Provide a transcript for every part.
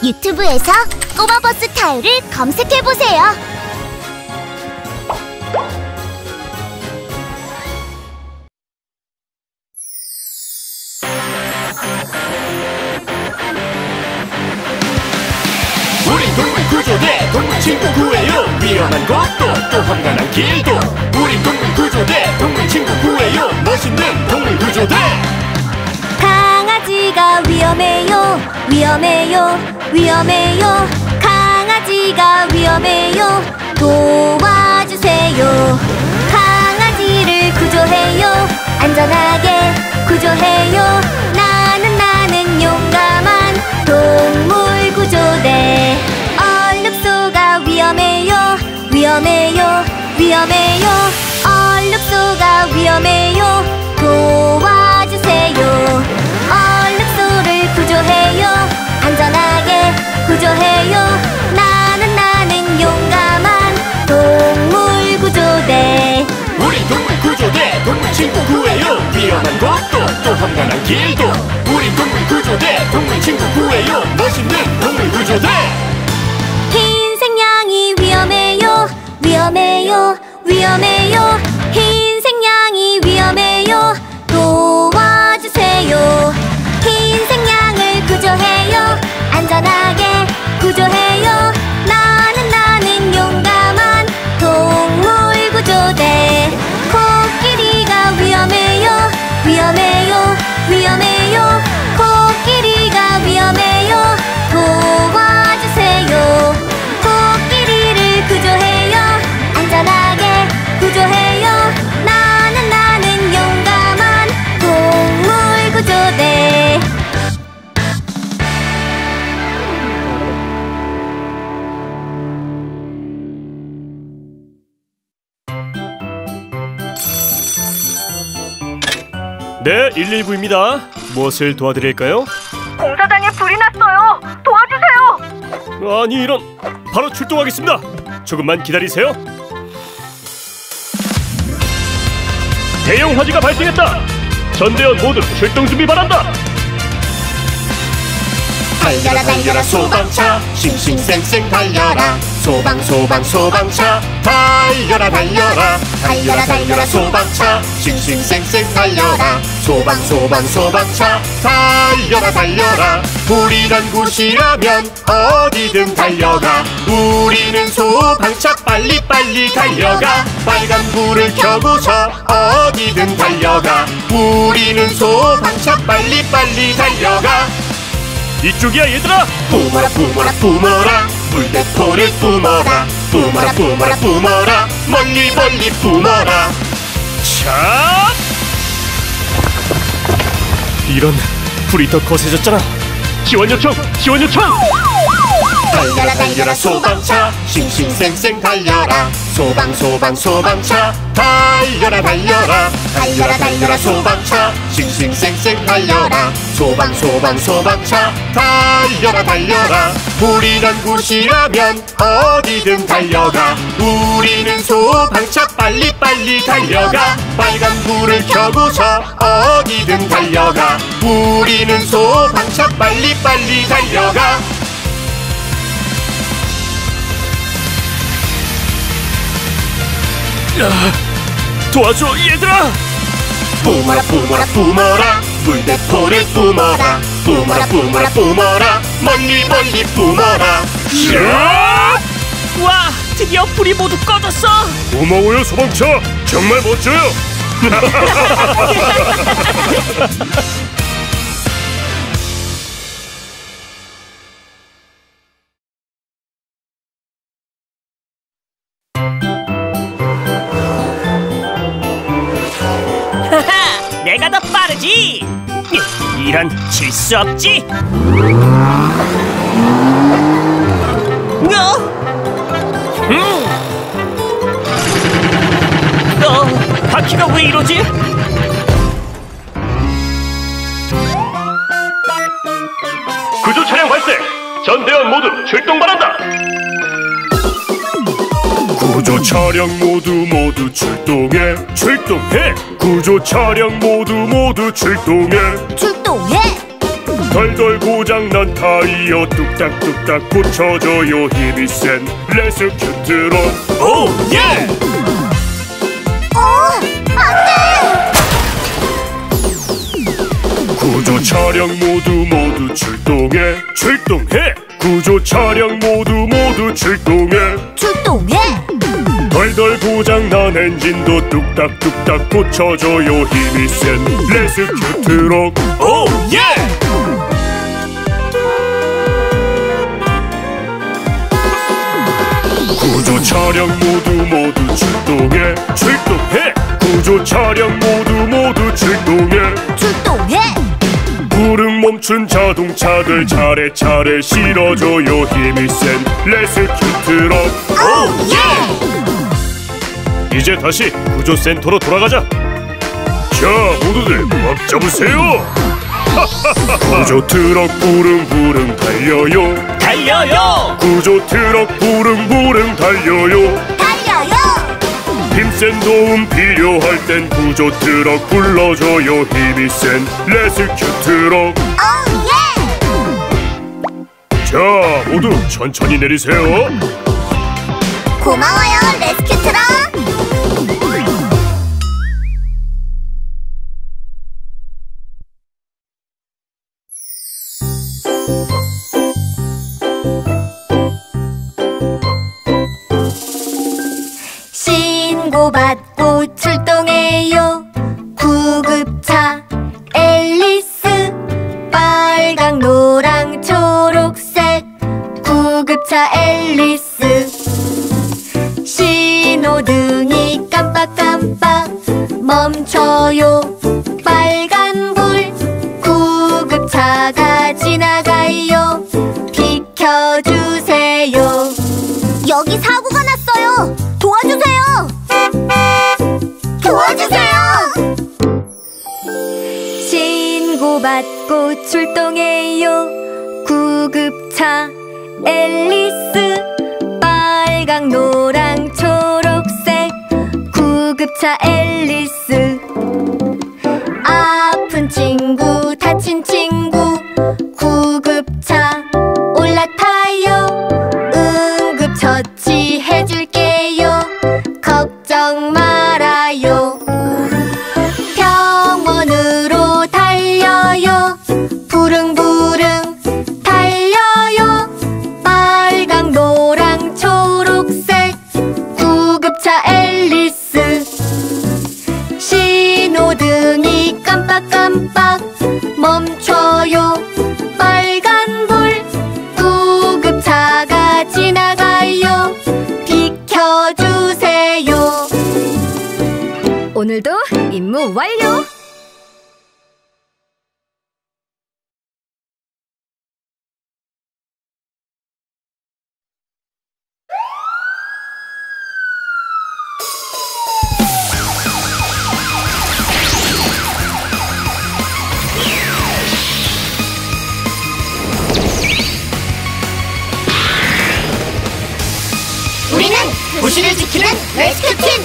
유튜브에서 꼬마버스 타요를 검색해보세요. 우린 동물구조대 동물친구 구해요. 위험한 곳도 또 험난한 길도 우린 동물구조대 동물친구 구해요. 멋있는 동물구조대. 강아지가 위험해요. 위험해요. 위험해요. 강아지가 위험해요. 도와주세요. 강아지를 구조해요. 안전하게 구조해요. 나는 용감한 동물구조대. 얼룩소가 위험해요. 위험해요. 위험해요. 얼룩소가 위험해요. 도와주세요. 얼룩소를 구조해요. 안전하게 구조해요. 나는 용감한 동물구조대. 우리 동물구조대 동물친구 구해요. 위험한 곳도 또 험난한 길도 우리 동물구조대 동물친구 구해요. 멋있는 동물구조대. 흰색 양이 위험해요. 위험해요. 위험해요. 흰색 양이 위험해요. 도와주세요. 흰색 양을 구조해요. 안전하게 구조해요. 나는 용감한 동물구조대. 코끼리가 위험해요. 위험해요. 위험해요. 코끼리가 위험해요. 도와주세요. 코끼리를 구조해요. 안전하게 구조해요. 나는 용감한 동물구조대. 네, 119입니다. 무엇을 도와드릴까요? 공사장에 불이 났어요. 도와주세요. 아니 이런, 바로 출동하겠습니다. 조금만 기다리세요. 대형 화재가 발생했다. 전대원 모두 출동 준비 바란다. 달려라 달려라 소방차 싱싱쌩쌩 달려라. 소방차 달려라 달려라. 달려라 달려라 소방차 싱싱쌩쌩 달려라. 소방차 달려라 달려라. 불이 난 곳이라면 어디든 달려가. 우리는 소방차 빨리빨리 달려가. 빨간 불을 켜고서 어디든 달려가. 우리는 소방차 빨리빨리 달려가. 이쪽이야 얘들아. 뿜어라 뿜어라 뿜어라. 물대포를 뿜어라. 뿜어라 뿜어라 뿜어라. 멀리 뿜어라. 자, 이런, 불이 더 거세졌잖아. 지원 요청. 달려라 달려라 소방차 싱싱쌩쌩 달려라. 소방차 달려라 달려라. 달려라 달려라 소방차 싱싱쌩쌩 달려라. 소방차 달려라 달려라. 불이 난 곳이라면 어디든 달려가. 우리는 소방차 빨리빨리 달려가. 빨간 불을 켜고서 어디든 달려가. 우리는 소방차 빨리빨리 달려가. 도와줘 얘들아. 뿜어라 물대포를 뿜어라. 뿜어라 멀리 뿜어라. 와, 드디어 불이 모두 꺼졌어. 고마워요 소방차. 정말 멋져요. 내가 더 빠르지. 이란, 질 수 없지. 바퀴가 왜 이러지? 구조 차량 발생. 전대원 모두 출동 바란다. 구조 차량 모두 출동해. 구조 차량 모두 출동해. 출동해. 덜덜 고장난 타이어 뚝딱뚝딱 고쳐줘요. 힘이 센 레스큐 트럭. 오 예! 안돼! 구조 차량 모두 출동해. 구조 차량 모두 출동해. 덜덜 고장난 엔진도 뚝딱뚝딱 고쳐줘요. 힘이 센 레스큐 트럭. 오 예! 구조 차량 모두 출동해. 구조 차량 모두 출동해. 불응 멈춘 자동차들 차례차례 실어줘요. 힘이 센 레스큐 트럭. 오 예! 이제 다시 구조센터로 돌아가자. 자, 모두들 꽉 잡으세요. 구조 트럭 부릉부릉 달려요. 구조 트럭 부릉부릉 달려요. 힘센 도움 필요할 땐 구조 트럭 불러줘요. 힘이 센 레스큐 트럭. 자, 모두 천천히 내리세요. 고마워요, 레스큐 트럭. 신고받고 출동해요. 구급차 앨리스. 빨강 노랑 초록색 구급차 앨리스. 신호등이 깜빡깜빡 멈춰요. 빨간불 구급차가 지나가요. 비켜주세요. 여기 사고가 났어요. 도와주세요. 신고받고 출동해요. 구급차 앨리스. 빨강 노랑 초록색 구급차 앨리스. 아픈 친구 다친 친구 구급차 올라타요. 응급처치 해줄게요. 걱정 말아요. 병원으로 달려요. 부릉부릉 달려요. 빨강 노랑 초록색 구급차 앨리스. 신호등이 깜빡깜빡 멈춰요. 빨간불 구급차가 지나가요. 비켜주세요. 오늘도 임무 완료! 우리는 도시를 지키는 레스큐 팀.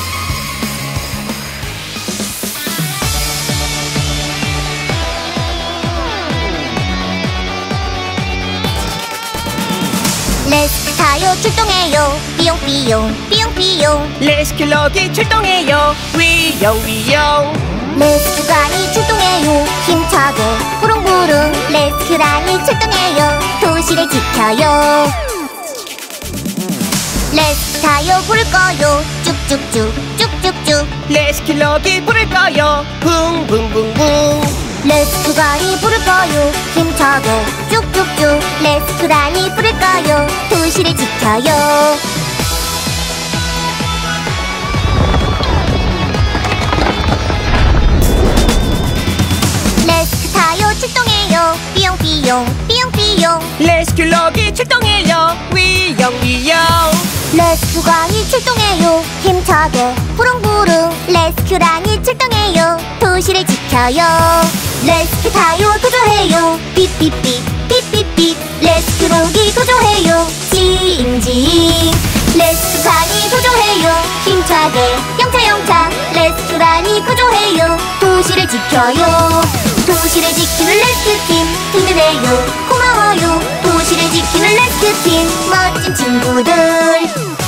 레스큐 타요 출동해요. 삐용삐용. 레스큐럭이 출동해요. 위요. 레스큐관이 출동해요. 힘차게 부릉부릉. 레스큐란이 출동해요. 도시를 지켜요. 레스큐 타요 부를 거요. 쭉쭉쭉. 레스큐럭이 부를 거요. 붕붕붕붕. 레스큐관이 부를 거요. 힘차게 쭉쭉쭉. 레스큐란이 부를 거요. 도시를 지켜요. 레스큐 타요 출동해요. 삐용삐용. 레스큐럭이 출동해요. 위요. 레스큐관이 출동해요. 힘차게 부릉부릉. 레스큐란이 출동해요. 도시를 지켜요. 레스큐 타요 구조해요. 삐삐삐. 레스큐록이 구조해요. 징징. 레스큐관이 구조해요. 힘차게 영차. 레스큐란이 구조해요. 도시를 지켜요. 도시를 지키는 레스큐팀 든든해요 고마워요 도시를 지키는 레스큐팀 멋진 친구들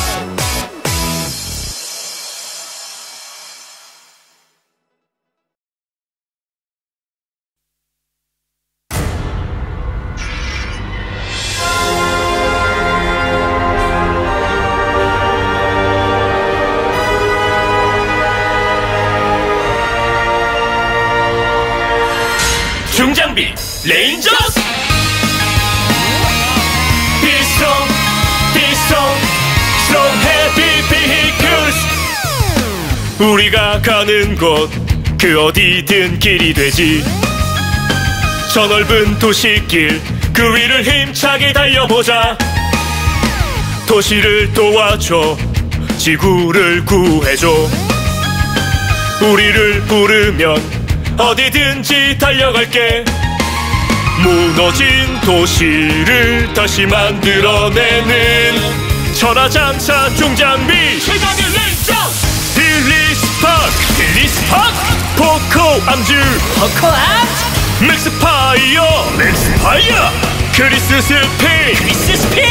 중장비 레인저스 Strong heavy vehicles 우리가 가는 곳 그 어디든 길이 되지 저 넓은 도시길 그 위를 힘차게 달려보자 도시를 도와줘 지구를 구해줘 우리를 부르면 어디든지 달려갈게 무너진 도시를 다시 만들어내는 천하장사 중장비 최강의 레인저 딜리스파크 포코 암즈 맥스파이어 크리스 스핀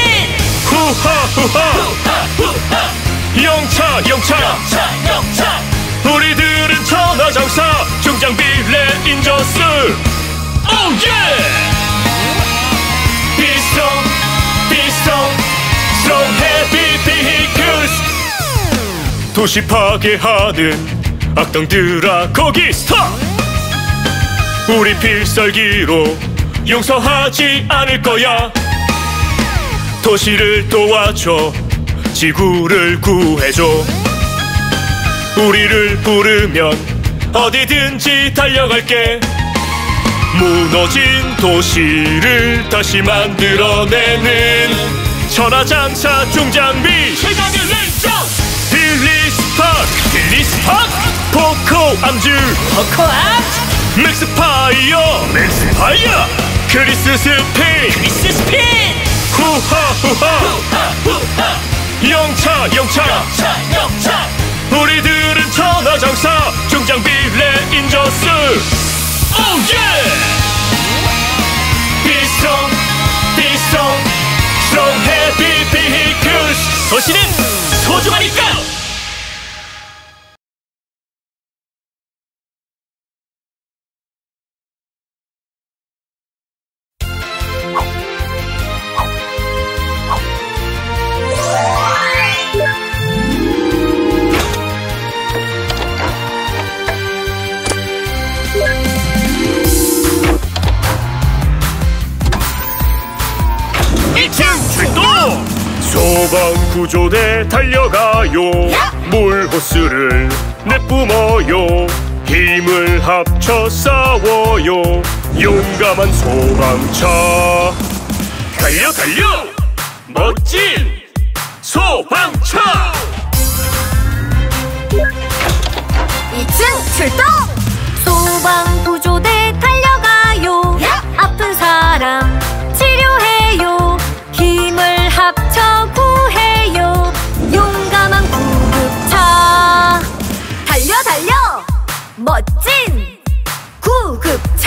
후하 영차 우리들은 천하장사 중장비 레인저스 오예 Strong heavy vehicles 도시 파괴하는 악당들아 거기 스톱 우리 필살기로 용서하지 않을 거야 도시를 도와줘 지구를 구해줘 우리를 부르면 어디든지 달려갈게 무너진 도시를 다시 만들어내는 천하장사 중장비 최강의 레인저 딜리스파크 포코 암즈 맥스파이어 크리스 스핀 후하 영차 우리들은 천하장사 중장비 레인저스 오예 Strong heavy vehicles 도시는 소중하니까 소방구조대 달려가요 물호스를 내뿜어요 힘을 합쳐 싸워요 용감한 소방차 달려 멋진 소방차 2층 출동! 소방구조대 달려가요 아픈 사람 치료해요 힘을 합쳐 구해요 용감한 구급차 달려 멋진 구급차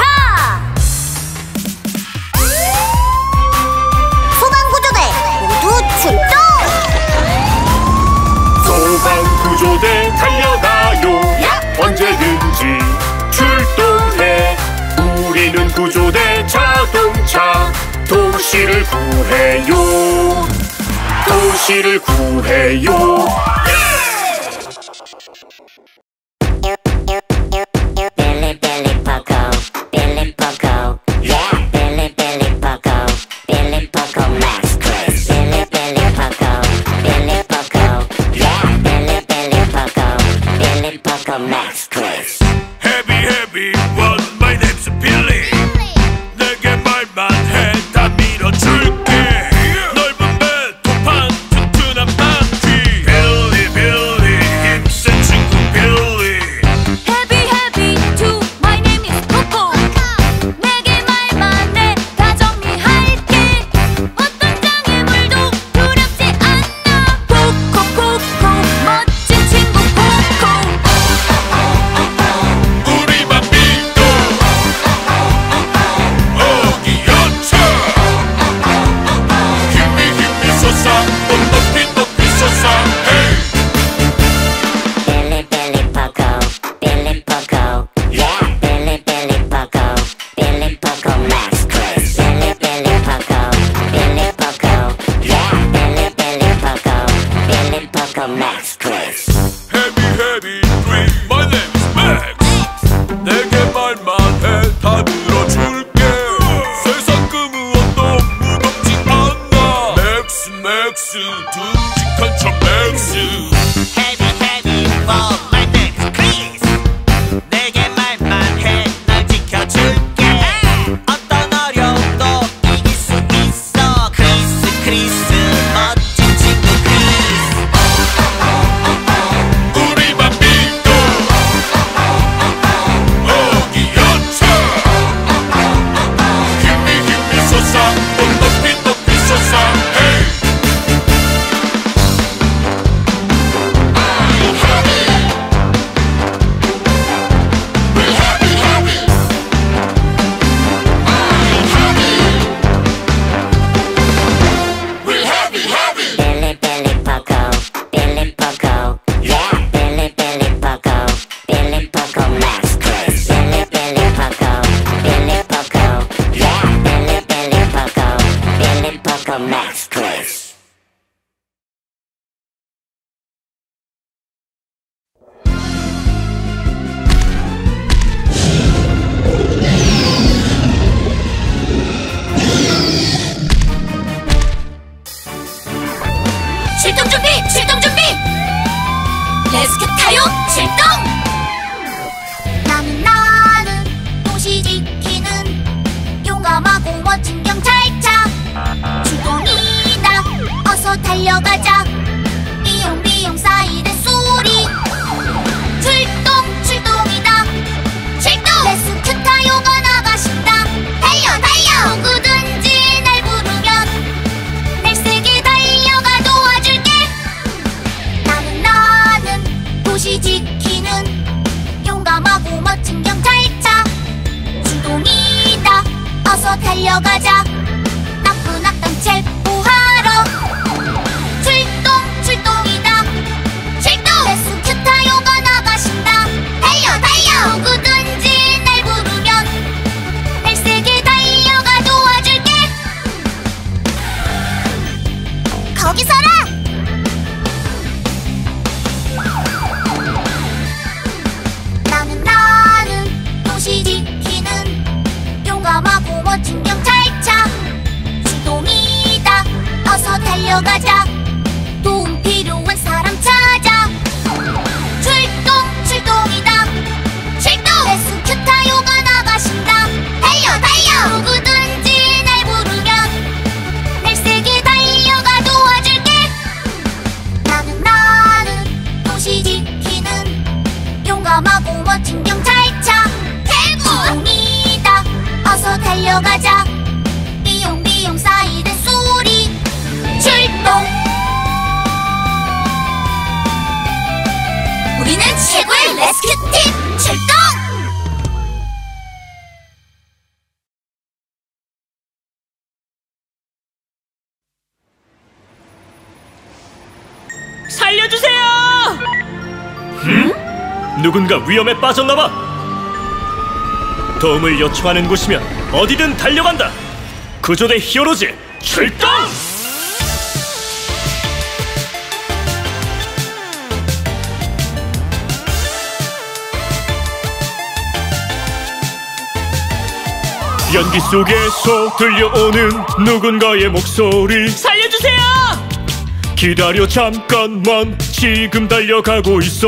소방구조대 모두 출동 소방구조대 달려가요 언제든지 출동해 우리는 구조대 자동차 도시를 구해요 도시를 구해요 Heavy one my name's Billy 내게 말만 해 다 밀어줄게 넓은 배 도판 튼튼한 바퀴 Billy 맥스 듬직한 참 맥스 Heavy heavy for my next please 내게 말만 해 널 지켜줄게 어떤 어려움도 이길 수 있어 크리스 크리스 멋진 친구 크리스 우리만 믿고 어기여차 힘이 솟아 높이 솟아 hey. Billy Billy Pogo, Billy Pogo, yeah. Billy Billy Pogo, Billy Pogo Max Chris. Billy Billy Pogo, Billy Pogo, yeah. Billy Billy Pogo, Billy Pogo Max Chris. 출동 준비! 출동 준비! 레스큐 타요! 출동! 나는 도시 지키는 용감하고 멋진 경찰차 출동이다 어서 달려가자 비용비용 사이렌 소리 출동이다 출동 레스큐 타요가 나가신다 달려 누구든지 날 부르면 날 세게 달려가 도와줄게 나는 도시 지키는 용감하고 멋진 경찰차 출동이다 어서 달려가자 나쁜 악당 체포하러 출동이다 출동 레스큐 타요가 나가신다 달려 누구든지 날 부르면 날 세게 달려가 도와줄게 거기 서라 나는 도시 지키는 용감하고 멋진 경찰차 출동이다 어서 달려가자 도움 필요한 사람 찾아 출동이다 출동 레스큐 타요가 나가신다 달려 누구든지 날 부르면 날 세게 달려가 도와줄게 나는 도시 지키는 용감하고 멋진 경찰차 출동이다 어서 달려가자 비용 사이렌 소리 출동 우리는 최고의 레스큐팀 출동 살려주세요! 누군가 위험에 빠졌나봐. 도움을 요청하는 곳이면 어디든 달려간다. 구조대 히어로즈 출동! 연기 속에서 들려오는 누군가의 목소리 살려주세요! 기다려 잠깐만 지금 달려가고 있어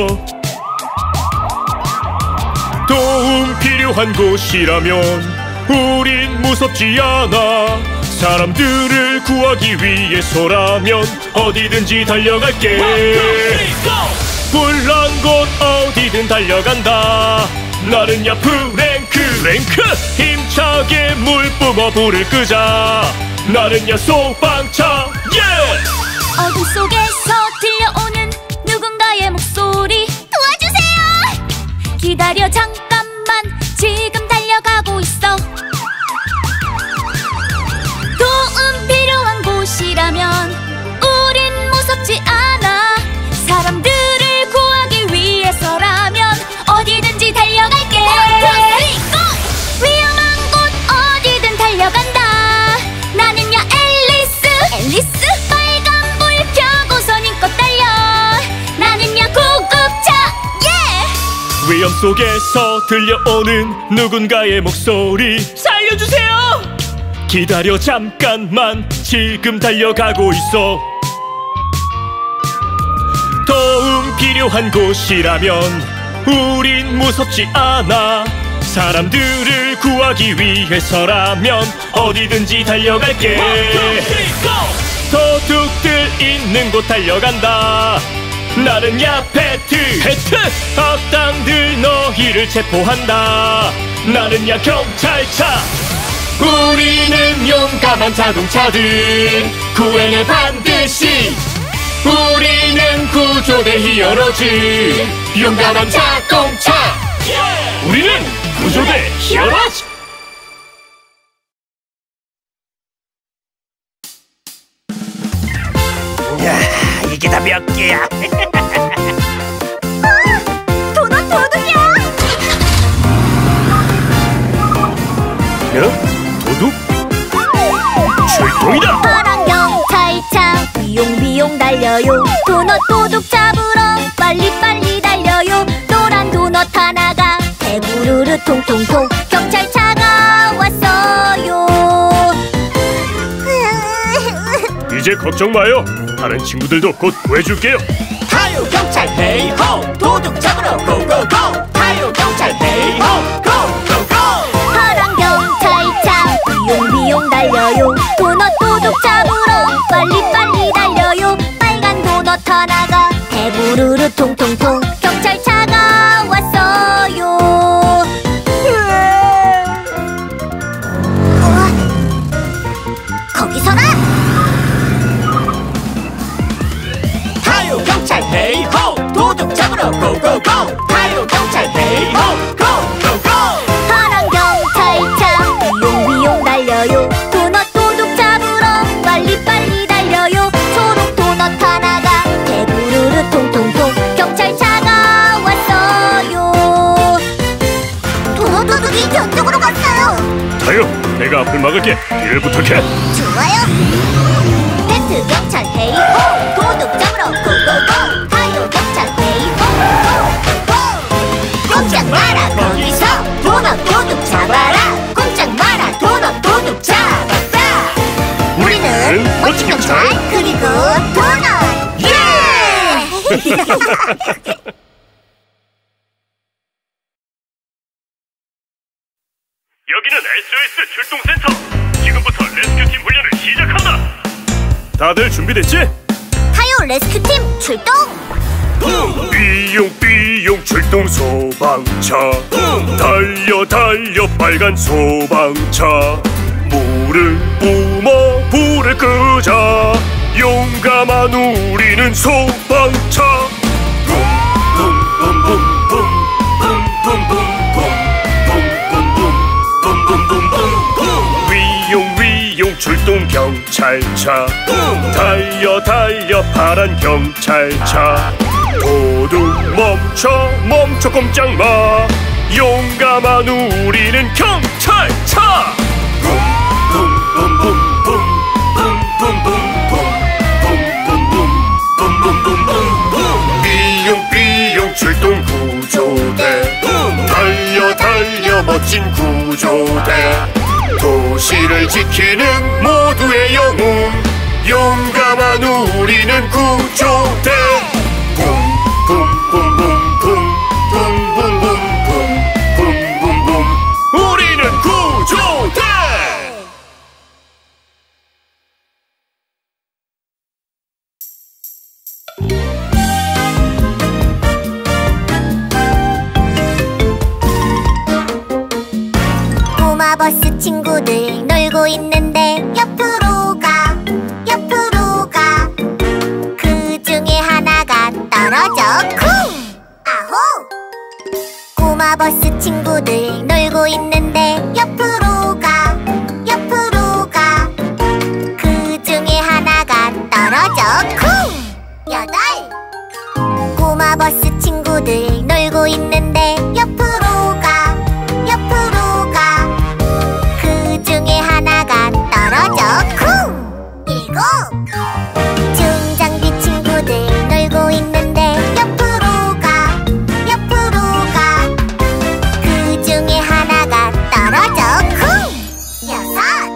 도움 필요한 곳이라면 우린 무섭지 않아 사람들을 구하기 위해서라면 어디든지 달려갈게 불난 곳 어디든 달려간다 나는야 프랭크 힘차게 물 뿜어 불을 끄자 나는야 소방차 어둠 속에서 들려오는 누군가의 목소리 도와주세요! 기다려 잠깐만 지금 달려가고 있어 도움 필요한 곳이라면 우린 무섭지 않아 사람들을 구하기 위해서라면 어디든지 달려갈게 위험한 곳 어디든 달려간다 나는야 앨리스 빨간불 켜고선 힘껏 달려 나는야 구급차 위험 속에서 들려오는 누군가의 목소리 살려주세요! 기다려 잠깐만 지금 달려가고 있어 도움 필요한 곳이라면 우린 무섭지 않아. 사람들을 구하기 위해서라면 어디든지 달려갈게. 도둑들 있는 곳 달려간다. 나는 야페트. 페트. 악당들 너희를 체포한다. 나는 야 경찰차. 우리는 용감한 자동차들. 구해내 반드시. 우리는 구조대 히어로즈. 용감한 자동차. 우리는 구조대 히어로즈. 야, 이게 다 몇 개야? 도넛 도둑이야. 도둑? 출동이다. 파란 경찰차 비용비용 달려요. 도넛 도둑 잡으러 빨리빨리 달려요. 노란 도넛 하나가 대구르르 통통통 경찰차가 왔어요. 이제 걱정 마요. 다른 친구들도 곧 구해줄게요. 타요 경찰 헤이호, 도둑 잡으러 고고고. 타요 경찰 헤이호, 고고고. 파란 경찰차 비용비용 달려요. 도넛 도둑 잡으러 빨리빨리 달려요. 빨간 도넛 하나가 대구르르 통통통 경찰차가 왔어요. 거기서라! 타요 경찰 헤이호, 도둑 잡으러 고고고. 타요 경찰 헤이호, 고고고. 파란 경찰차 비용비용 달려요. 도넛 도둑 잡으러 빨리빨리 달려요. 초록 도넛 하나가 대구르르 통통통 경찰차가 왔어요. 도넛 도둑이 저쪽으로 갔어요. 타요, 내가 앞을 막을게. 길을 부탁해. 좋아요. 페트 경찰 헤이호, 도둑 잡으러 고고고. 타요 경찰 헤이호, 고고고. 꼼짝 마라 거기서. 도넛 도둑 잡아라. 꼼짝 마라. 도넛 도둑 잡았다. 우리는 멋진 경찰 그리고 도넛. 예! 여기는 SOS 출동센터. 지금부터 레스큐팀 훈련을 시작한다. 다들 준비됐지? 타요 레스큐팀 출동. 삐용삐용 출동 소방차. 달려 달려 빨간 소방차. 물을 뿜어 불을 끄자. 용감한 우리는 소방차. 위용 출동 경찰차. 달려 달려 파란 경찰차. 도둑 멈춰 꼼짝 마. 용감한 우리는 경찰차. 삐용 출동 구조대. 달려 달려 멋진 구조대. 도시를 지키는 모두의 영웅. 용감한 우리는 구조대. 붐붐붐붐붐붐붐붐붐. 우리는 구조대. 꼬마버스 친구들 놀고 있는데 옆으로 가. 그 중에 하나가 떨어져 쿵. 아호. 꼬마버스 친구들 놀고 있는데 옆으로 가. 그 중에 하나가 떨어져 쿵. 여덟. 꼬마버스 친구들 놀고 있는데 옆으로 가. 그 중에 하나가 떨어져 쿵. 일곱. 중장비 친구들 놀고 있는데 옆으로 가. 그 중에 하나가 떨어져 쿵. 여섯.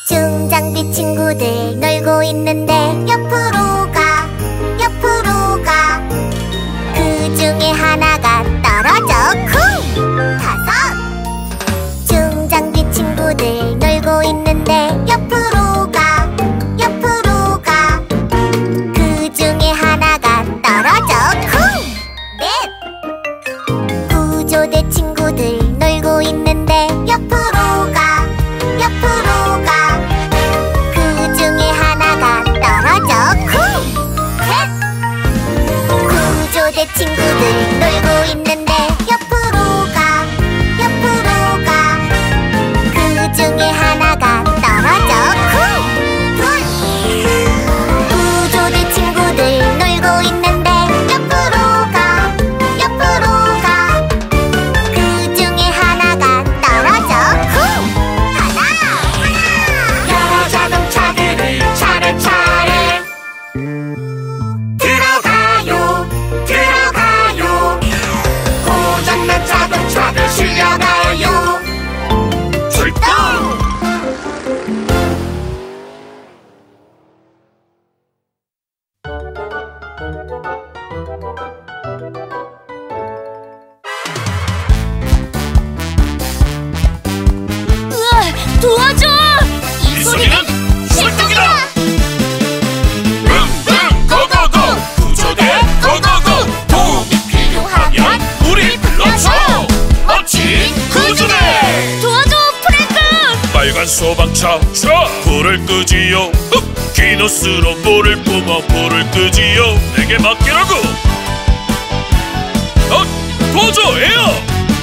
중장비 친구들 놀고 있는데 옆으로 가. 주세요. 기노스로 물을 뿜어 불을 끄지요. 내게 맡기라고. 도저 에어.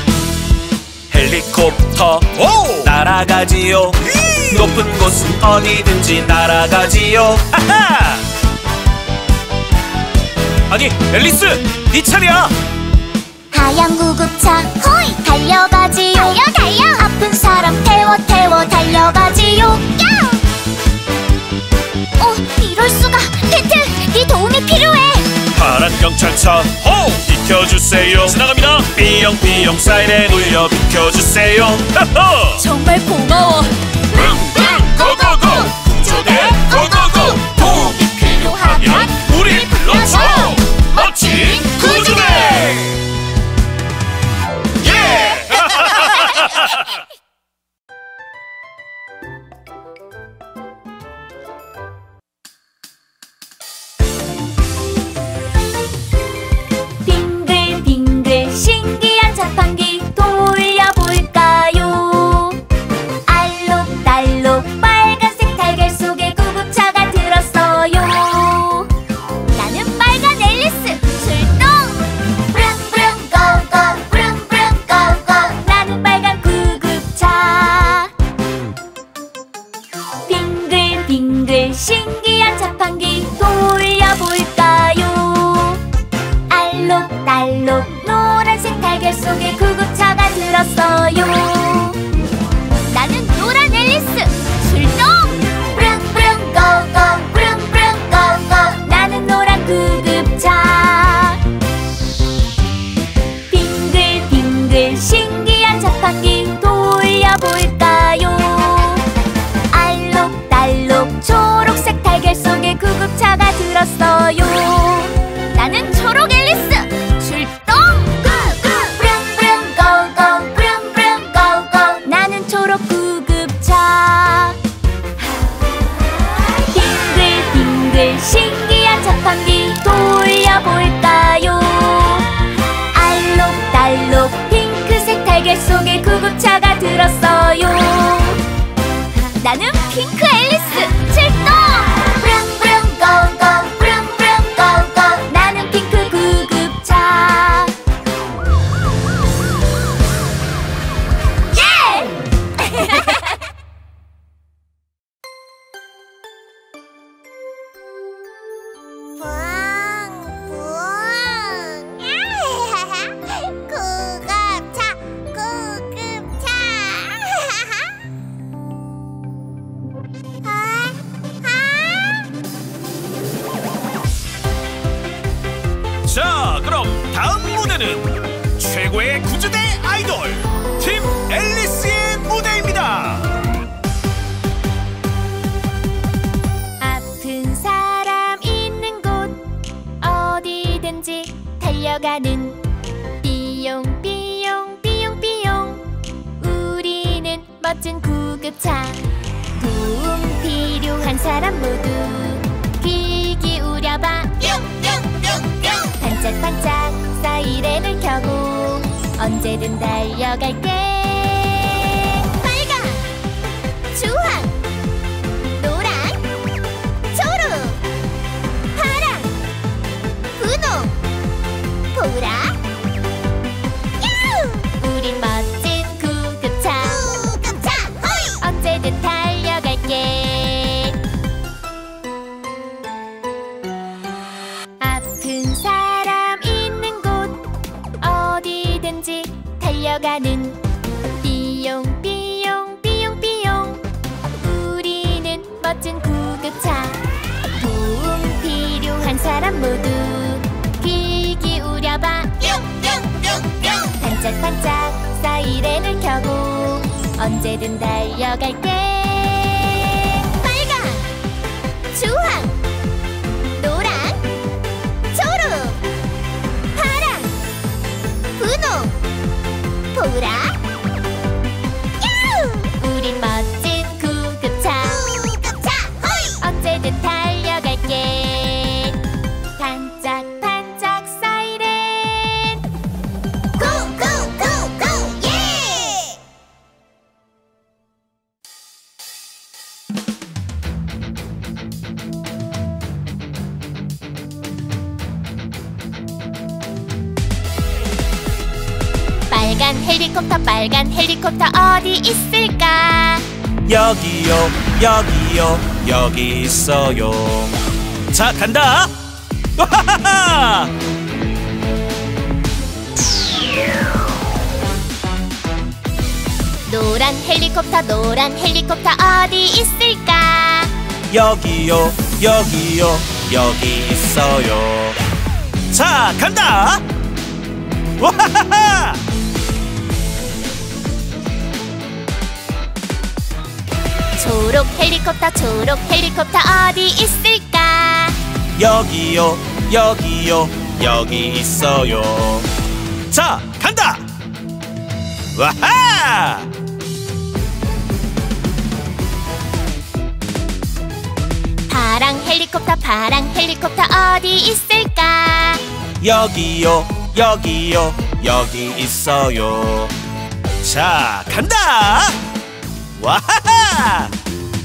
헬리콥터 날아가지요. 높은 곳은 어디든지 날아가지요. 하하! 아니 앨리스, 네 차례야. 하얀 구급차 호이 달려가지요. 달려 아픈 사람 태워 달려가지요. 야! 이럴수가. 켄틀, 네 도움이 필요해. 파란 경찰차 호 비켜주세요. 지나갑니다. 삐용삐용 사이렌 울려 비켜주세요. 하하! 정말 고마워. 고고고 구조대 고고고. 도움이 필요하면 우리 불러줘. 멋진 구조대. 예! 빙글빙글 신기한 자판기 돌려볼까요? 알록달록 빨간색 달걀 속에 구급차가 들었어요. 나는 빨간 앨리스 출동. 브릉브릉 고고 브릉브릉 고고. 나는 빨간 구급차. 빙글빙글 신기한 자판기 돌려볼까요? 알록달록 노란색 달걀 속에 구급차가 들었어요. 나는 노란 앨리스 출동. 브릉브릉 고고 브릉브릉 고고. 나는 노란 구급차. 빙글빙글 신기한 자판기 돌려볼까요? 알록달록 초록색 달걀 속에 구급차가 들었어요. 나는 초록 앨리스 출동. 브릉브릉 고고 브릉브릉 고고. 나는 초록 구급차. 빙글빙글 신기한 자판기 돌려볼까요? 알록달록 핑크색 달걀 속에 구급차가 들었어요. 나는 핑크 앨리스 출동. 브릉브릉 고고 브릉브릉 고고. 나는 핑크 구급차. 예! 구급차 구급차. 자, 그럼 다음 무대는 최고의 구조대 아이돌 팀 앨리스의 무대입니다. 아픈 사람 있는 곳 어디든지 달려가는 삐용삐용 삐용삐용. 우리는 멋진 구급차. 도움 필요한 사람 모두 귀 기울여봐. 뿅뿅뿅뿅. 반짝반짝 사이렌을 켜고 언제든 달려갈게. 빨강, 주황, 노랑, 초록, 파랑, 분홍, 보라. 야우! 우린 멋진 구급차. 구급차 호이. 언제든 달려갈게. 아픈 사람 있는 곳 어디든지 달려가는 삐용삐용 삐용삐용. 우리는 멋진 구급차. 도움 필요한 사람 모두 귀 기울여봐. 뿅뿅뿅뿅. 반짝반짝 사이렌을 켜고 언제든 달려갈게. 빨강, 주황, 노랑, 초록, 파랑, 분홍, 보라. 야우! 우린 멋진 구급차. 구급차 호이. 언제든 달려갈게. 반짝반짝 사이렌. 고고고고 예! 빨간 헬리콥터 어디 있을까? 여기요, 여기요, 여기 있어요. 자, 간다. 와하하하! 노란 헬리콥터 어디 있을까? 여기요, 여기요, 여기 있어요. 자, 간다. 와하하하! 초록 헬리콥터 어디 있을까? 여기요, 여기요, 여기 있어요. 자, 간다. 와하! 파랑 헬리콥터 어디 있을까? 여기요, 여기요, 여기 있어요. 자, 간다. 와하하!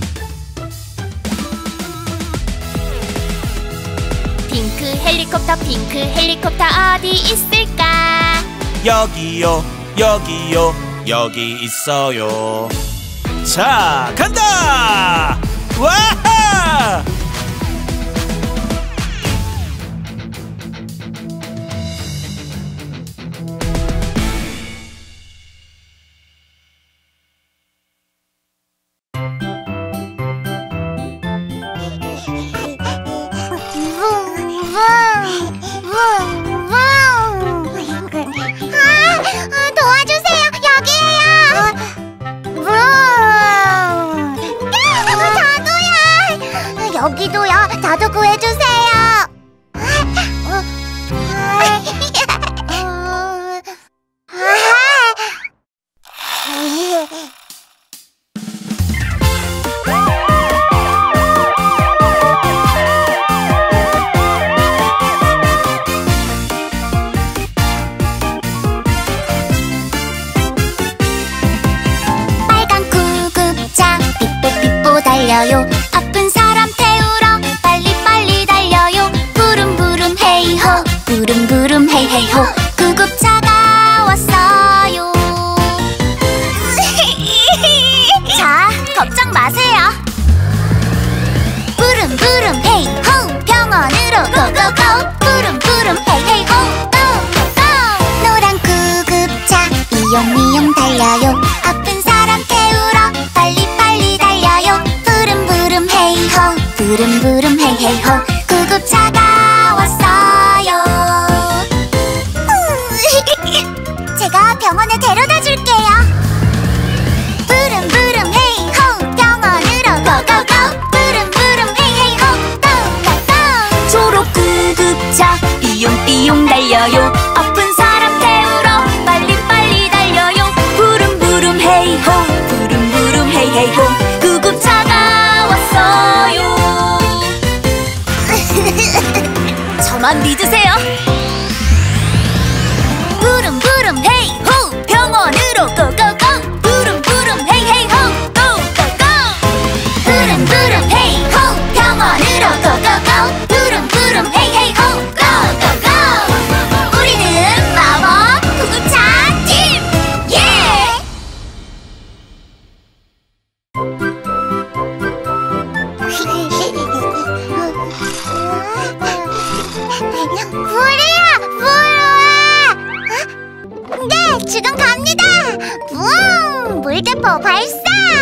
핑크 헬리콥터 어디 있을까? 여기요, 여기요, 여기 있어요. 자, 간다. 와하! 도와주세요. 여기에요. 자두야. 여기도요. 자두 구해주세요. 빨간 구급차 삐뽀삐뽀 달려요. 아픈 사람 태우러 빨리빨리 달려요. 부름부름 헤이호 부름부름 헤이헤이호 구급차가 왔어요. 자, 걱정 마세요. 부름부름 헤이호 병원으로 고고고 부름부름 헤이헤이호 고고고 노란 구급차 미용미용 달려요. 아픈 사람 태우러 빨리빨리 달려요. 부름부름 헤이호 부름부름 헤이헤이호 구급차가 왔어요. 제가 병원에 데려다 줄게요. 부름부름 헤이호 병원으로 고고고 부름부름 헤이헤이호 고고고 초록 구급차 삐용삐용 달려요. 아픈 사람 태우러 빨리빨리 달려요. 부름부름 헤이호 부름부름 헤이헤이호 구급차가 왔어요. 저만 믿으세요. 부름부름 헤이호 병원으로 고고고 부름부름 헤이헤이호 고고고 부름부름 헤이호 병원으로 고고고 부름부름 헤이헤이호 고고고 우리는 마법 구급차 팀! 예! 불이야! 불! 네! 지금 갑니다! 붕! 물대포 발사!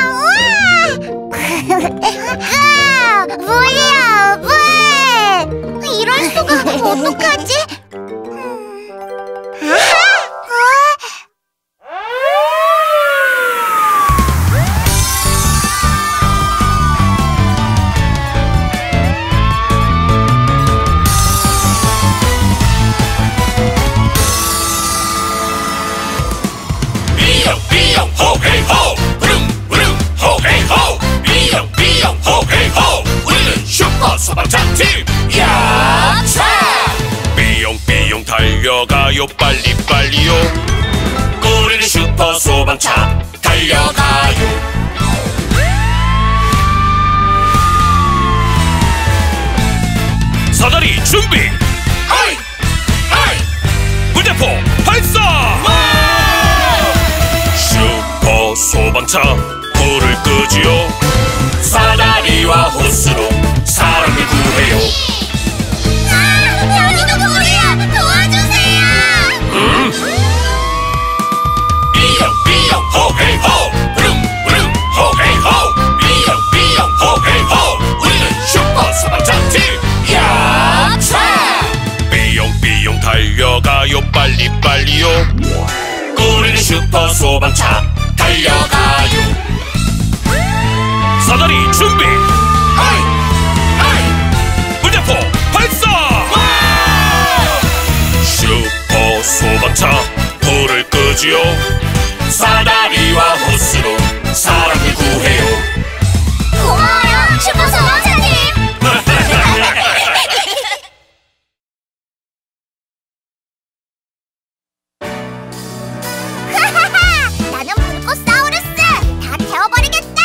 우와! 불이야! 불! 이럴 수가! 어떡하지? 삐용 삐용 호헤이호 부름부름 호헤이호 삐용 삐용 호헤이호 우리는 슈퍼 소방차팀 야차 삐용삐용 달려가요 빨리빨리요 우리는 슈퍼 소방차 달려가요 사다리 준비 하이 하이 물대포 발사 소방차 불을 끄지요. 사다리와 호스로 사람을 구해요. 여기도 불이야! 도와주세요! 삐용삐용 호헤이호 부릉부릉 호헤이호 삐용삐용 호헤이호 우리는 슈퍼 소방차팀 야차! 삐용삐용 달려가요 빨리빨리요. 우리는 슈퍼 소방차 달려가요. 사다리 준비! 하이! 하이! 물대포 발사! 슈퍼 소방차 불을 끄지요. 사다리와 호스로 사람을 구해요. 고마워요, 슈퍼 소방차님! 나는 불꽃사우루스! 다 태워버리겠다!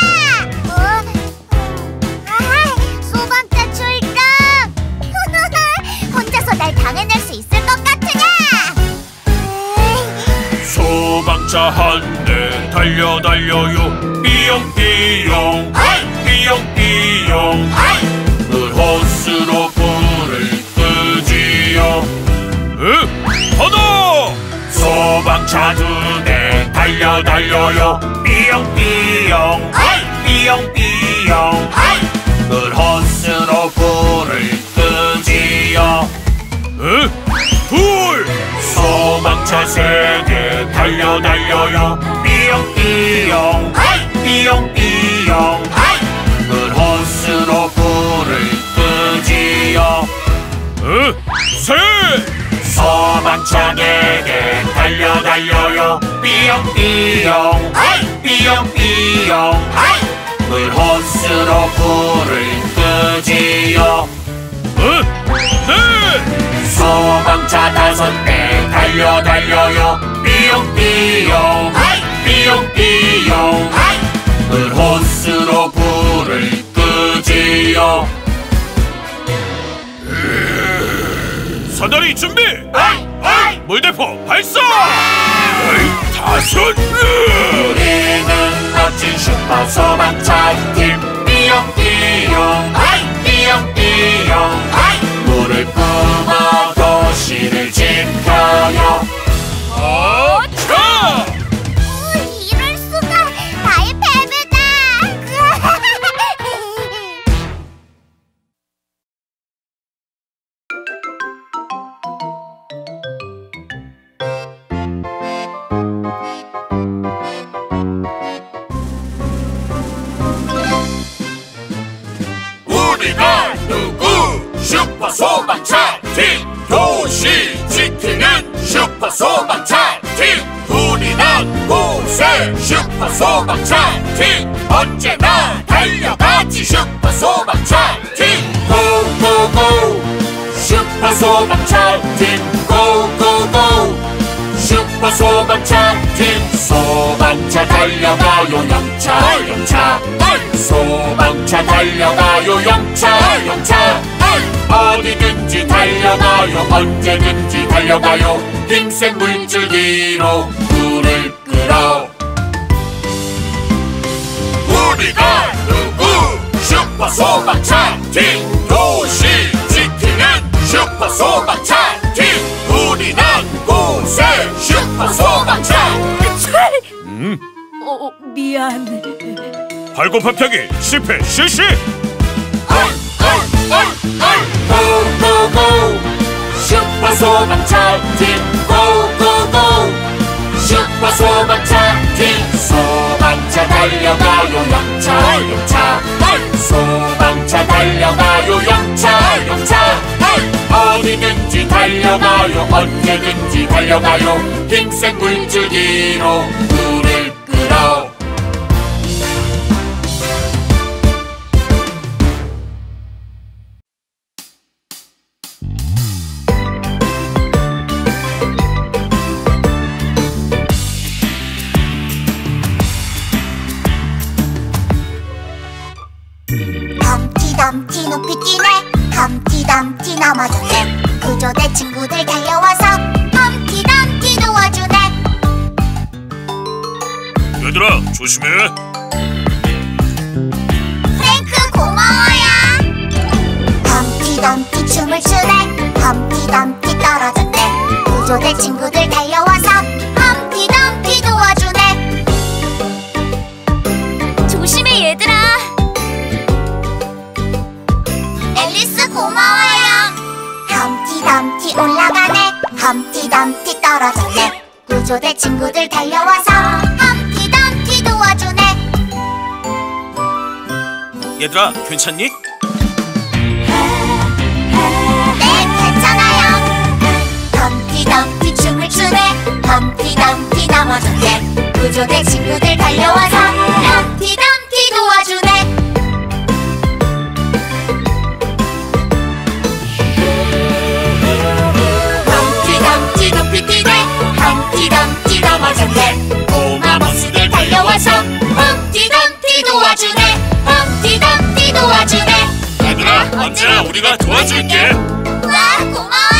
소방차 출동! 혼자서 날 당해낼 수 있을 것 같으냐? 소방차 한 대 달려요. 삐용삐용 삐용삐용 그 호스로 불을 끄지요. 하나! 소방차 두 대 달려요. 삐용삐용 삐용삐용 그 호스로 불을 끄지요. 둘! 소방차 세 대 달려요. 삐용삐용 삐용삐용 그 호스로 불을 끄지요. 셋! 소방차 네 대 달려요. 삐용삐용 삐용삐용 그 호스로 불을 끄지요. 넷! 소방차 다섯 대 달려요. 삐용삐용 삐용삐용 그 호스로 불을 끄지요. 사다리 준비! 물대포 발사! 다섯! 우리는 멋진 슈퍼 소방차 팀 삐용삐용 물을 뿜어 도시를 지켜요. 자! 이럴 수가! 나의 패배다! 우리가 누구? 슈퍼 소방차 팀 도시 지키는 슈퍼 소방차 팀 불이 난 곳에 슈퍼 소방차 팀 언제나 달려가지 슈퍼 소방차 팀 고고고 슈퍼 소방차 팀 고고고 슈퍼 소방차 팀 소방차 달려가요 영차 소방차 달려가요 영차 어디든지 달려가요 언제든지 달려가요 힘센 물줄기로 불을 끌어. 우리가 누구? 슈퍼 소방차 팀 도시 지키는 슈퍼 소방차 팀 불이 난 곳에 슈퍼 소방차. 미안. 발고파평이 실패 실시. 고고고 슈퍼 소방차 팀 고고고 슈퍼 소방차 팀 소방차 달려가요 영차 소방차 달려가요 영차 어디든지 달려가요 언제든지 달려가요 힘센 물줄기로 불을 끌어. 덤티 높이 뛰네 덤티 넘어졌네 구조대 친구들 달려와서 덤티 도와주네. 얘들아, 조심해. 프랭크 고마워요. 험티덤티 춤을 추네. 험티덤티 떨어졌네. 구조대 친구들 달려와서 험티덤티 도와주네. 조심해 얘들아. 앨리스 고마워요. 험티덤티 올라가네. 험티덤티 떨어졌네. 구조대 친구들 달려와서 험티덤티 도와주네. 얘들아, 괜찮니? 네, 괜찮아요. 험티덤티 춤을 추네. 험티덤티 넘어졌네. 구조대 친구들 달려와서 험티덤티 도와주네. 험티덤티 높이 뛰네. 험티덤티 넘어졌네. 꼬마모스들 달려와서 험티덤티 도와주네. 험티덤티 도와주네. 얘들아, 언제나 우리가 도와줄게. 와, 고마워요.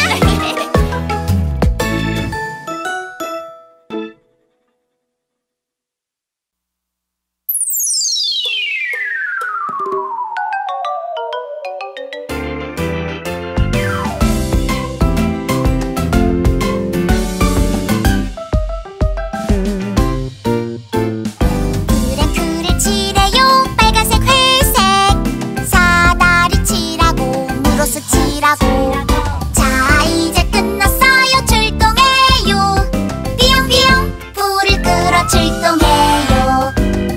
브레이크를 칠해요. 빨간색 회색 사다리 칠하고 무로스 칠하고. 자, 이제 끝났어요. 출동해요. 삐용삐용 불을 끌어 출동해요.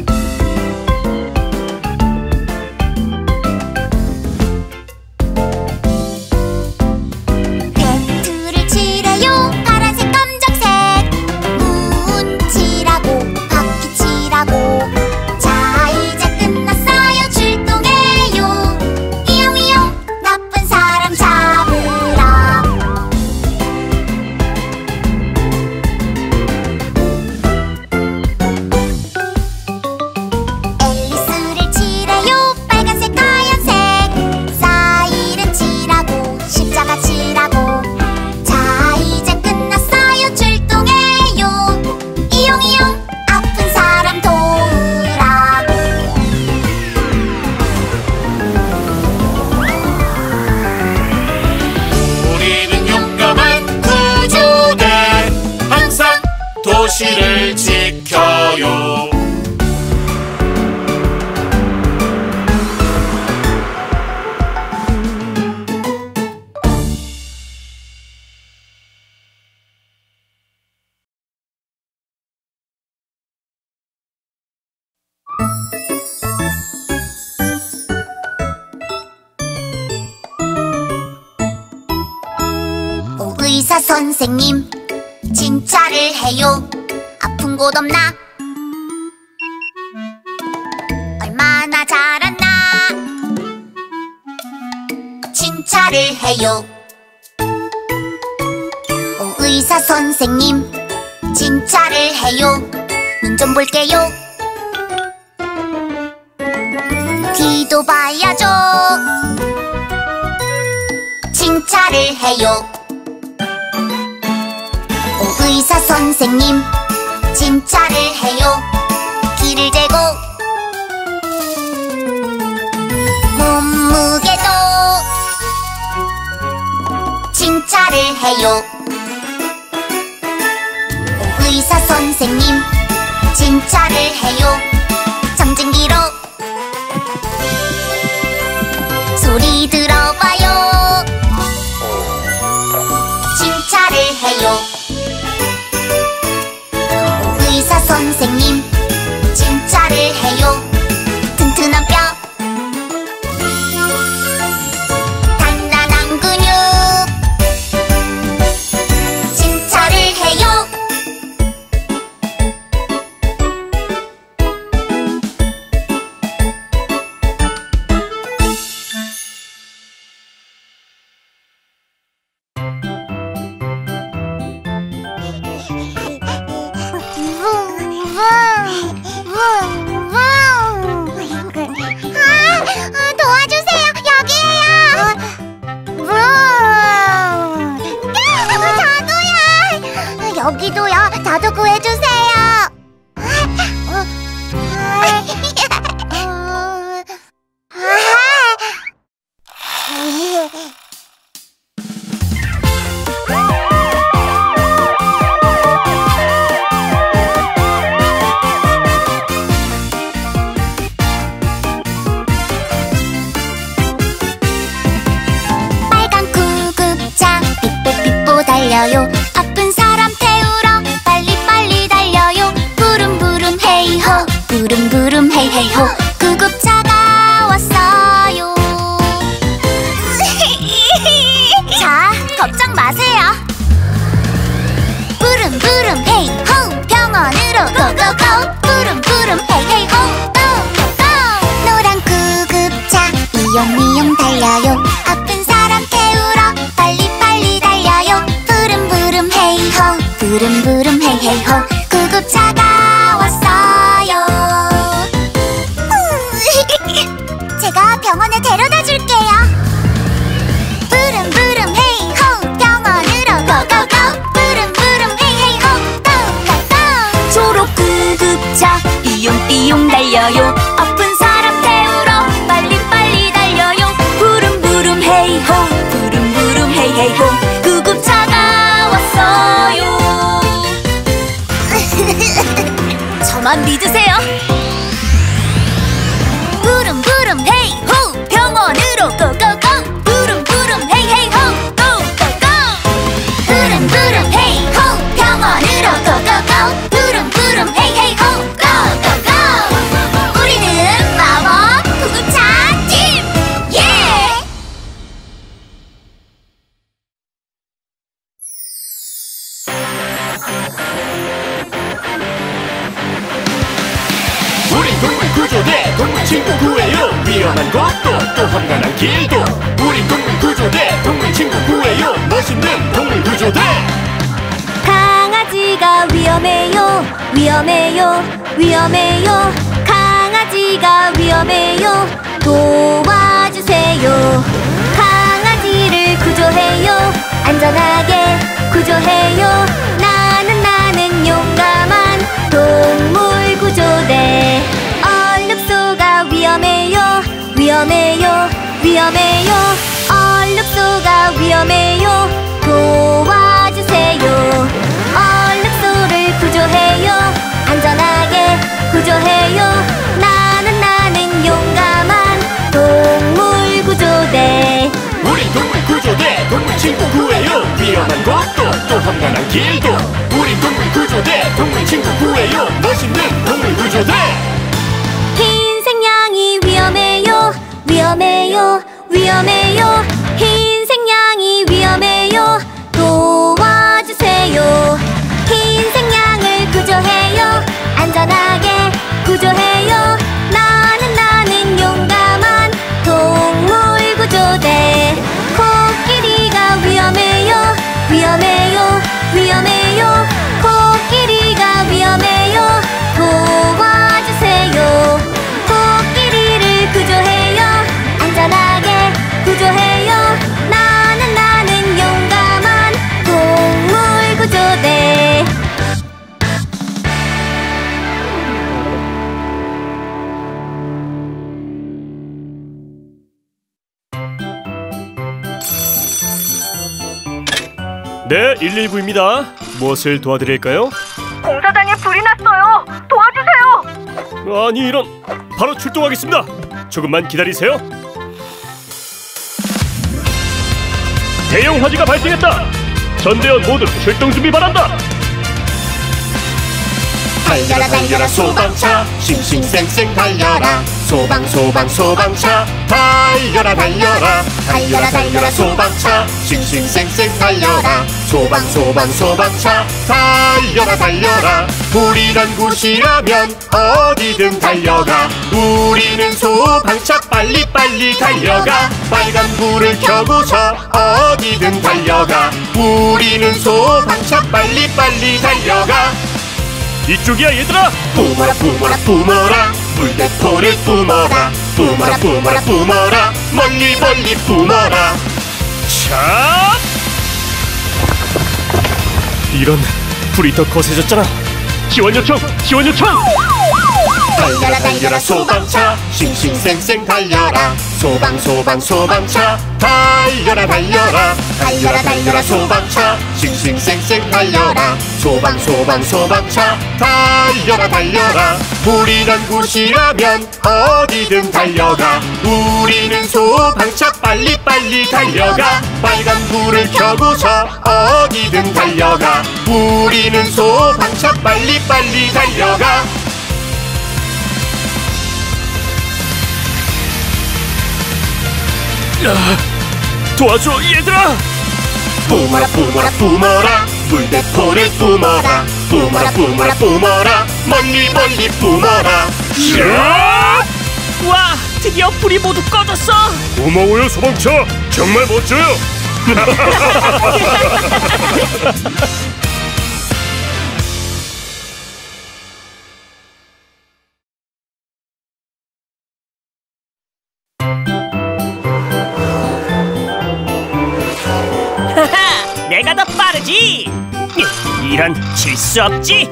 벨트를 칠해요. 파란색 검정색 문 칠하고 바퀴 칠하고. 자, 이제 끝났어요. 출동해요. 삐용삐용 나쁜 사람 잡으러. 앨리스를 칠해요. 빨간색 하얀색 사이렌 칠하고 십자가 칠하고. 자, 이제 끝났어요. 출동해요. 이용이용 아픈 사람 도우라. 우리는 용감한 구조대, 항상 도시를 지켜요. 의사 선생님, 진찰을 해요. 아픈 곳 없나? 얼마나 자랐나? 진찰을 해요. 의사 선생님, 진찰을 해요. 눈 좀 볼게요. 뒤도 봐야죠. 진찰을 해요. 의사 선생님, 진찰을 해요. 길을 재고 몸무게도 진찰을 해요. 의사 선생님, 진찰을 해요. 청진기로 소리 들어봐요. 진찰을 해요. 의사 선생님, 진찰을 해요. 튼튼한 뼈 단단한 근육 진찰을 해요. 빨간 구급차 삐뽀삐뽀 달려요. 아픈 사람 태우러 빨리빨리 달려요. 부름부름 헤이호 부름부름 헤이헤이호 구급차가 왔어요. 자, 걱정 마세요. 부름부름 헤이호 병원으로 고고고 부름부름 헤이헤이호 고고고 노란 구급차 미용미용 달려요. 아픈 사람 태우러 빨리빨리 달려요. 부름부름 헤이호 부름부름 헤이헤이호 구급차가 왔어요. 제가 병원에 데려다 줄게요. 부름부름 헤이호 병원으로 고고고 부름부름 헤이헤이호 고고고 초록 구급차 삐용삐용 달려요. 아픈 사람 태우러 빨리빨리 달려요. 부름부름 헤이호 부름부름 헤이헤이호 구급차가 왔어요. 저만 믿으세요. 부름부름 헤이호 병원으로 고고고 부름부름 헤이헤이호 고고고 부름부름 헤이호 병원으로 고고고 부름부름 헤이헤이호 고고고 우리는 마법 구급차 팀! 예! 우리 동물구조대 동물친구 구해요. 위험한 곳도 또 험난한 길도 우리 동물구조대 동물친구 구해요. 멋있는 동물구조대. 강아지가 위험해요 위험해요 위험해요 강아지가 위험해요 도와주세요. 강아지를 구조해요. 안전하게 구조해요. 나는 용감한 동물구조대. 얼룩소가 위험해요 위험해요 위험해요 얼룩소가 위험해요 도와주세요. 얼룩소를 구조해요. 안전하게 구조해요. 나는 용감한 동물구조대. 우리 동물구조대 동물친구 구해요. 위험한 곳도 또 험난한 길도 우리 동물구조대 동물친구 구해요. 멋있는 동물구조대. 흰색 양이 위험해요 위험해요 위험해요 흰색 양이 위험해요 도와주세요. 흰색 양을 구조해요. 안전하게 구조해요. 나는 용감한 동물구조대. 코끼리가 위험해요 위험해요 위험해요 코끼리가 위험해요 도와주세요. 코끼리를 구조해요. 안전하게 구조해요. 나는 용감한 동물구조대. 네, 119입니다. 무엇을 도와드릴까요? 공사장에 불이 났어요. 도와주세요. 아니 이런, 바로 출동하겠습니다. 조금만 기다리세요. 대형 화재가 발생했다. 전대원 모두 출동 준비 바란다. 달려라 달려라 소방차 싱싱쌩쌩 달려라 소방차 달려라 달려라 달려라 달려라 소방차 싱싱쌩쌩 달려라 소방차 달려라 달려라 불이난 곳이라면 어디든 달려가 우리는 소방차 빨리빨리 달려가 빨간 불을 켜고서 어디든 달려가 우리는 소방차 빨리빨리 달려가 이쪽이야 얘들아. 뿜어라 뿜어라 뿜어라 물대포를 뿜어라 뿜어라 뿜어라 뿜어라 멀리 멀리 뿜어라. 자, 이런, 불이 더 거세졌잖아. 지원 요청 달려라 달려라 소방차 싱싱쌩쌩 달려라 소방 소방차 달려라 달려라 달려라 달려라 소방차 싱싱쌩쌩 달려라 소방 소방차 달려라 달려라 불이 난 곳이라면 어디든 달려가 우리는 소방차 빨리빨리 달려가 빨간 불을 켜고서 어디든 달려가 우리는 소방차 빨리빨리 달려가 도와줘 얘들아! 뿜어라 물대포를 뿜어라 뿜어라 멀리 뿜어라 와! 드디어 불이 모두 꺼졌어! 고마워요 소방차 정말 멋져요. 내가 더 빠르지! 이런 질 수 없지!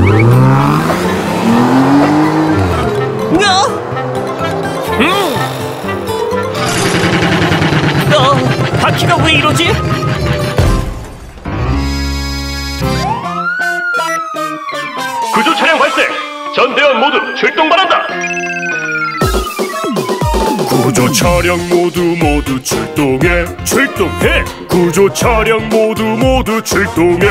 바퀴가 왜 이러지? 구조 차량 발생! 전대원 모두 출동 바란다! 구조 차량 모두 출동해! 구조 차량 모두 출동해!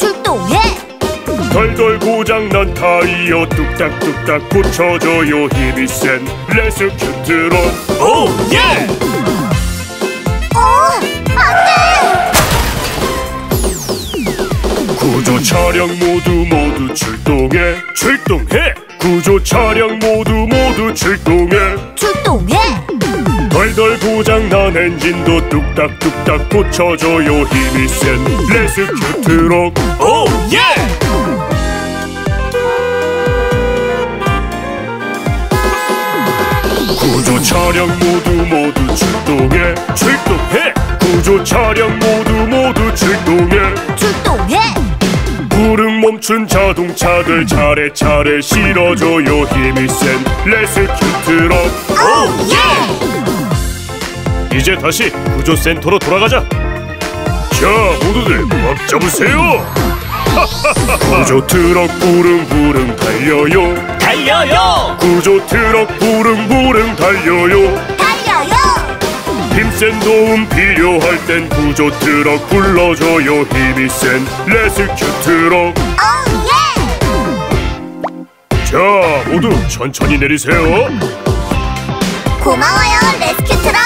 덜덜 고장난 타이어 뚝딱뚝딱 고쳐줘요 힘이 센 레스큐 트럭! 오 예! 구조 차량 모두 출동해! 구조 차량 모두 출동해! 덜덜 고장난 엔진도 뚝딱뚝딱 고쳐줘요 힘이 센 레스큐 트럭! 오 예! 구조 차량 모두 출동해! 구조 차량 모두 출동해! 불은 멈춘 자동차들 차례차례 실어줘요 힘이 센 레스큐 트럭! 오 예! 이제 다시 구조센터로 돌아가자! 자 모두들 꽉 잡으세요! 구조 트럭 부릉부릉 달려요! 구조 트럭 부릉부릉 달려요! 힘센 도움 필요할 땐 구조 트럭 불러줘요 힘이 센 레스큐 트럭! 자 모두 천천히 내리세요! 고마워요 레스큐 트럭.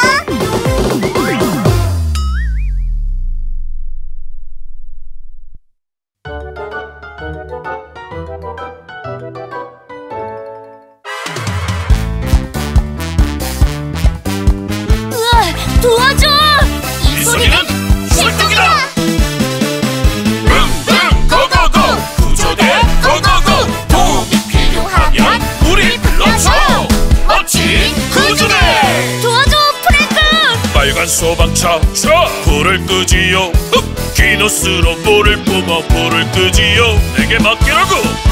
도와줘! 이 소리는 출동이다! 붕붕 고고고! 구조대 고고고! 도움이 필요하면 우리 불러줘! 멋진 구조대! 도와줘 프랭크! 빨간 소방차 불을 끄지요. 기노스로 불을 뿜어 불을 끄지요. 내게 맡기라고.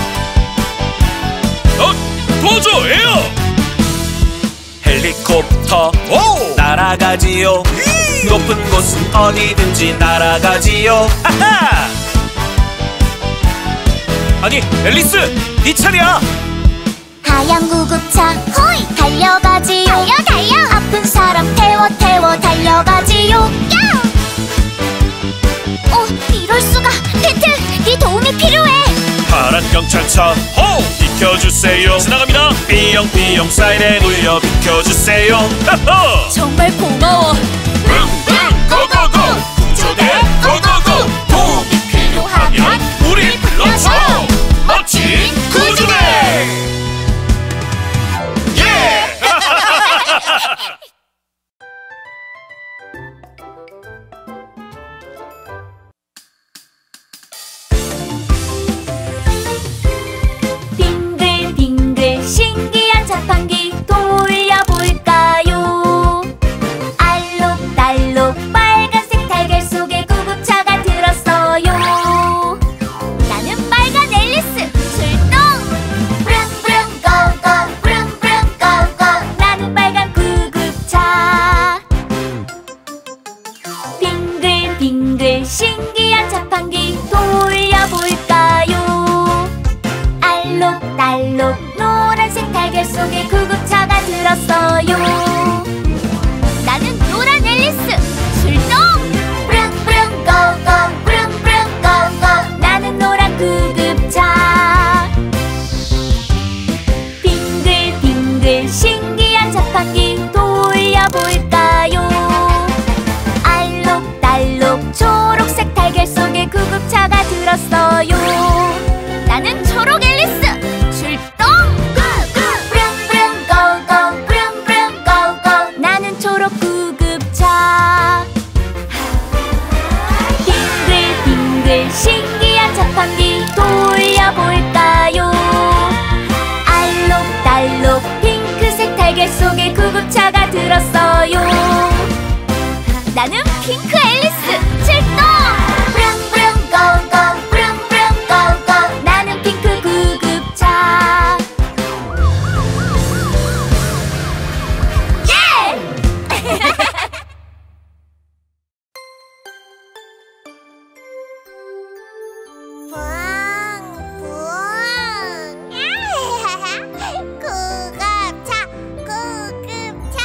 도와줘 에어. 헬리콥터 날아가지요. 높은 곳은 어디든지 날아가지요. 하하! 아니 앨리스 네 차례야. 하얀 구급차 호이 달려가지요. 달려 아픈 사람 태워 달려가지요. 야! 이럴 수가. 배틀 네 도움이 필요해. 파란 경찰차 호 비켜주세요. 지나갑니다. 삐용삐용 사이렌 울려 비켜주세요. 하하! 정말 고마워. 붕붕 고고고! 구조대 고고고! 도움이 필요하면 우리 불러줘! 멋진 구조대! 예! 빙글빙글 신기한 자판기 돌려볼까요? 알로 빙글빙글 신기한 자판기 돌려볼까요? 알록달록 노란색 달걀 속에 구급차가 들었어요. 나는 노란 앨리스 출동! 브릉브릉 고고 브릉브릉 고고 나는 노란 구급차. 빙글빙글 신기한 자판기 돌려볼까요? 알록달록 초록색 달걀 속에 구급차가 들었어요. 나는 초록 앨리스 출동! 브릉브릉 고고 브릉브릉 고고 나는 초록 구급차. 빙글빙글 신기한 자판기 돌려볼까요? 알록달록 핑크색 달걀 속에 구급차가 들었어요. 나는 핑크 앨리스 출동! 브릉브릉 고고 브릉브릉 고고 나는 핑크 구급차. 예! 구급차 구급차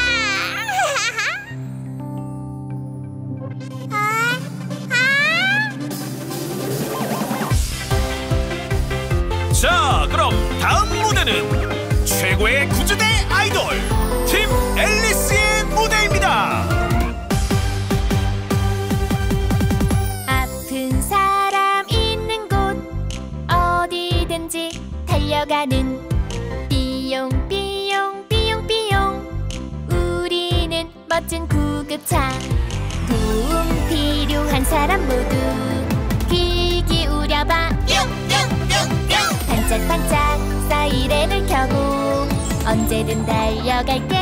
자, 그럼 다음 무대는 최고의 구조대 아이돌 팀 앨리스의 무대입니다. 아픈 사람 있는 곳 어디든지 달려가는 삐용삐용 삐용삐용 우리는 멋진 구급차. 도움 필요한 사람 모두 귀 기울여봐. 반짝반짝 사이렌을 켜고 언제든 달려갈게.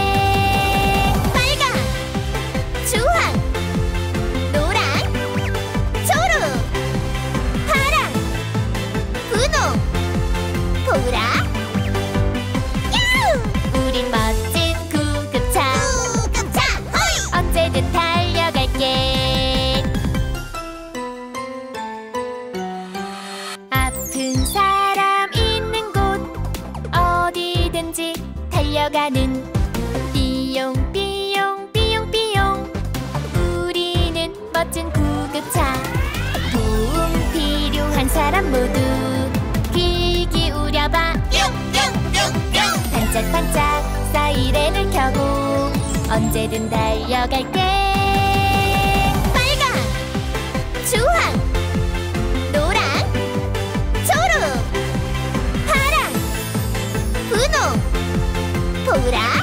빨강, 주황, 노랑, 초록, 파랑, 분홍, 보라. 야우! 우린 멋진 구급차. 언제든 달려갈게. 아픈 사람 있는 곳 어디든지 달려가는 삐용삐용 삐용삐용 우리는 멋진 구급차. 도움 필요한 사람 모두 귀 기울여봐. 반짝반짝 사이렌을 켜고 언제든 달려갈게. 빨강, 주황, 노랑, 초록, 파랑, 분홍, 보라.